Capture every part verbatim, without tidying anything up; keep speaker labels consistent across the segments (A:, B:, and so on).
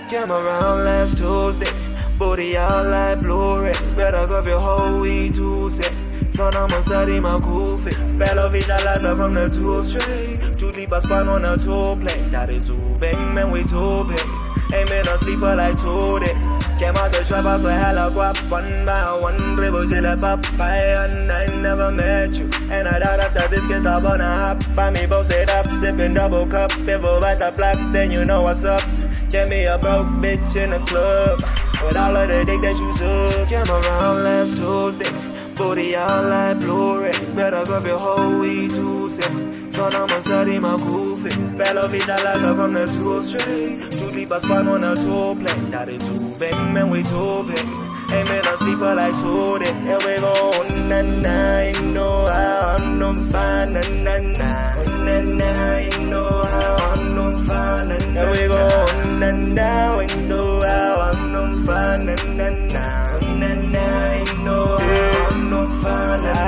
A: Came around last Tuesday, booty out like Lwrd. Better go your whole week to say. Son I'ma study my cool fit. Fell off each other from the two straight. Two sleep a spot on a two plate. That is two bang, man, we two pay. Ain't been asleep for like two days. Came out the trap house with hella guap. One by one, dribble till I pop by. And I never met you. And I doubt after this kiss I wanna hop. Find me posted up, sipping double cup. If I bite the black, then you know what's up. Get me a broke bitch in the club with all of the dick that you took. Came around last Tuesday, booty out like Lwrd. Better go your whole week to say. Son I'ma study my cool fit. Fell off each other from the two straight. Two sleep a spot on a two plate. That is two bang, man, we two pay. Ain't been asleep for like two days. Here we go, na na, you know how I'm fine, na na na, na na, you know how I'm fine, na na. Here we go, na na, you know how I'm fine, na na na, na na, you know how I'm fine, na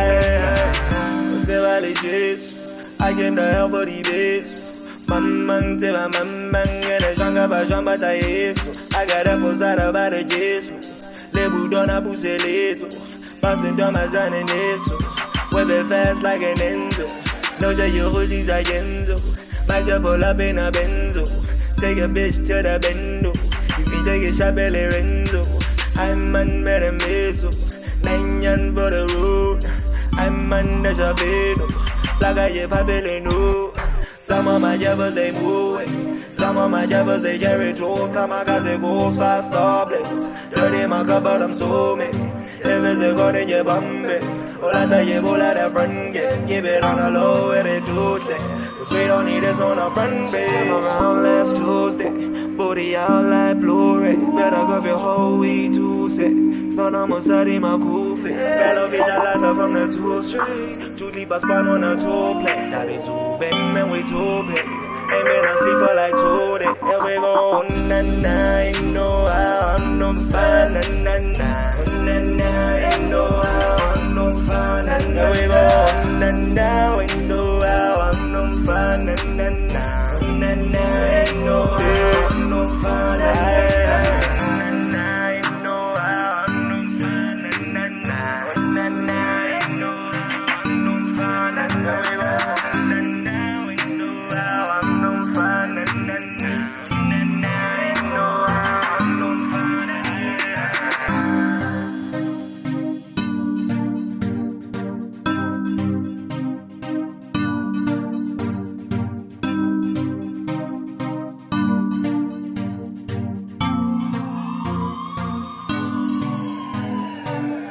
A: na. Say vale Jesus, I came to hell for the best. Man man, say my man man, get a janga ba jamba ta yeso. I got a posada ba de Jesus. Les boudons à pousser les os. Passing dans ma zone and eso. We're fast like an Enzo. No jet you hoodies a Genzo. My shop pull up in a Benzo. Take a bitch to the bendo. If you take a shot belly Renzo. I'm man better meso. Nine yan for the road. I'm man the Javeno. Like I have no. Some of my jobbers they move it. Some of my jobbers they carry tools. Come on, cause it goes fast, stop blitz. Dirty my cup, but I'm so me. If it's a god in your bum, all I say you pull out a front gate. Keep it on the low where they do shit. Cause we don't need this on our front page. Came around last Tuesday, booty out like Lwrd. Better go your whole week to say. Son I'ma study my cool fit. Fell off each other from the two straight. Two sleep a spot on a two plate. That is two bang, man, we two. Ain't been asleep for like two days. Here we go, na na, you know how I'm fine, na na na, na na, you know how I'm fine, na na. Here we go, na na.